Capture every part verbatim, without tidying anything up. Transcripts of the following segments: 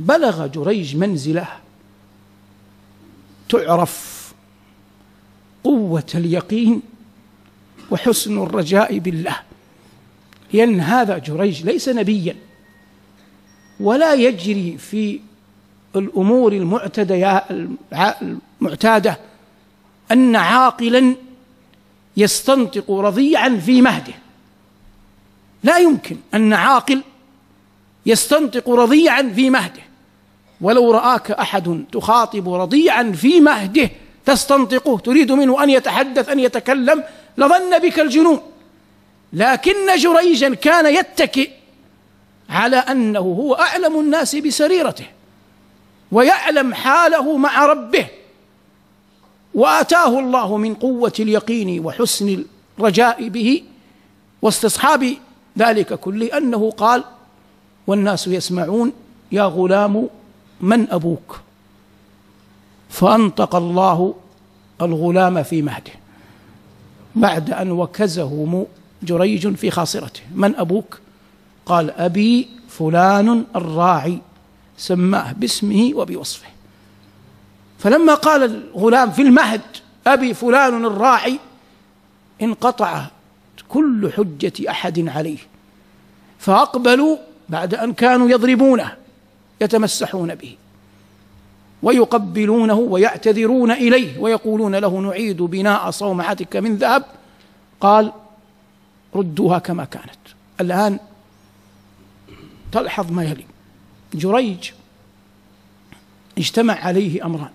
بلغ جريج منزلة تعرف قوة اليقين وحسن الرجاء بالله، لأن هذا جريج ليس نبيا ولا يجري في الأمور المعتادة أن عاقلا يستنطق رضيعا في مهده. لا يمكن أن عاقل يستنطق رضيعا في مهده، ولو رآك أحد تخاطب رضيعا في مهده تستنطقه تريد منه أن يتحدث أن يتكلم لظن بك الجنون. لكن جريجا كان يتكئ على أنه هو أعلم الناس بسريرته ويعلم حاله مع ربه، وآتاه الله من قوة اليقين وحسن الرجاء به واستصحاب ذلك كله أنه قال والناس يسمعون: يا غلام من أبوك؟ فأنطق الله الغلام في مهده بعد أن وكزه جريج في خاصرته. من أبوك؟ قال: أبي فلان الراعي، سماه باسمه وبوصفه. فلما قال الغلام في المهد أبي فلان الراعي انقطع كل حجة أحد عليه، فأقبلوا بعد أن كانوا يضربونه يتمسحون به ويقبلونه ويعتذرون إليه ويقولون له: نعيد بناء صومعتك من ذهب. قال: ردوها كما كانت. الآن تلحظ ما يلي: جريج اجتمع عليه أمران: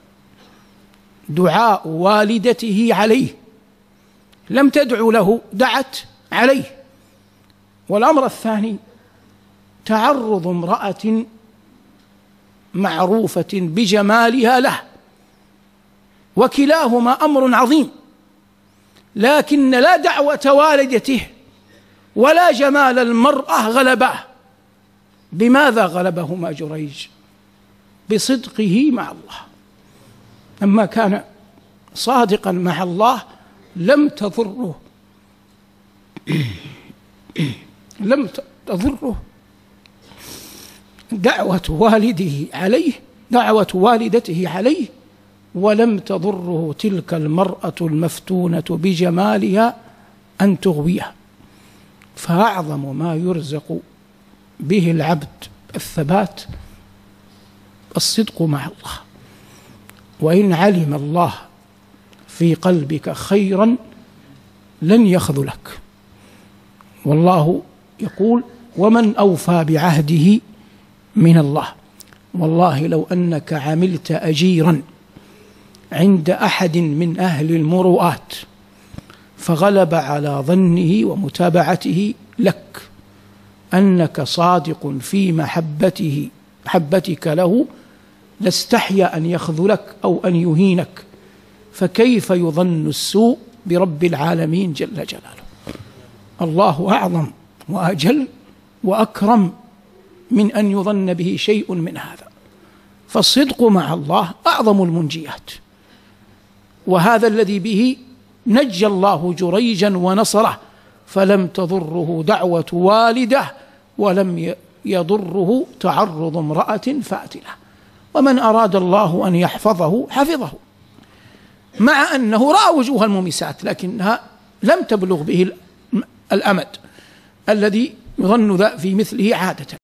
دعاء والدته عليه، لم تدعو له دعت عليه، والأمر الثاني تعرض امرأة معروفة بجمالها له، وكلاهما أمر عظيم، لكن لا دعوة والدته ولا جمال المرأة غلباه. بماذا غلبهما جريج؟ بصدقه مع الله. لما كان صادقا مع الله لم تضره لم تضره دعوة والده عليه دعوة والدته عليه، ولم تضره تلك المرأة المفتونة بجمالها أن تغويه. فأعظم ما يرزق به العبد الثبات الصدق مع الله. وإن علم الله في قلبك خيرا لن يخذلك، والله يقول: ومن أوفى بعهده من الله. والله لو أنك عملت أجيرا عند أحد من أهل المروءات فغلب على ظنه ومتابعته لك أنك صادق في محبته محبتك له لاستحيا أن يخذلك أو أن يهينك، فكيف يظن السوء برب العالمين جل جلاله؟ الله أعظم وأجل وأكرم من أن يظن به شيء من هذا. فالصدق مع الله أعظم المنجيات، وهذا الذي به نجى الله جريجا ونصره، فلم تضره دعوة والده ولم يضره تعرض امرأة فاتلة. ومن أراد الله أن يحفظه حفظه، مع أنه رأى وجوه المميسات لكنها لم تبلغ به الأمد الذي يظن ذا في مثله عادة.